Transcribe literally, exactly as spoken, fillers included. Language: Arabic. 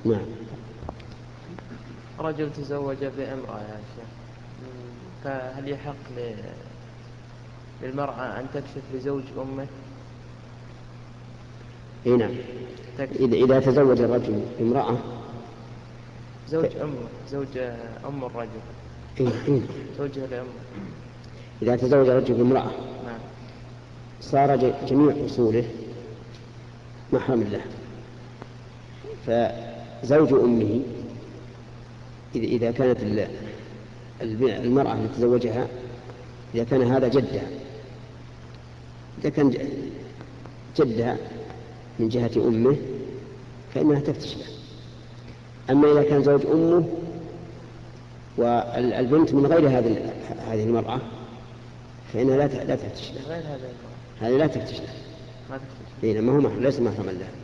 نعم. رجل تزوج بامرأة يا شيخ، فهل يحق للمرأة أن تكشف لزوج أمه؟ اي نعم. إذا تزوج الرجل بامرأة زوج أمه، زوج أم الرجل. إيه إيه. زوجها لأمه. إذا تزوج الرجل بامرأة نعم. صار جميع أصوله محرم له، فزوج أمه إذا كانت المرأة التي تزوجها إذا كان هذا جدها، إذا كان جدها من جهة أمه فإنها تفتش له. أما إذا كان زوج أمه والبنت من غير هذه هذه المرأة فإنها لا لا تفتش له. غير هذا هذه لا تفتش له. ما تفتش. إيه ما هو محرم، ليس محرما له.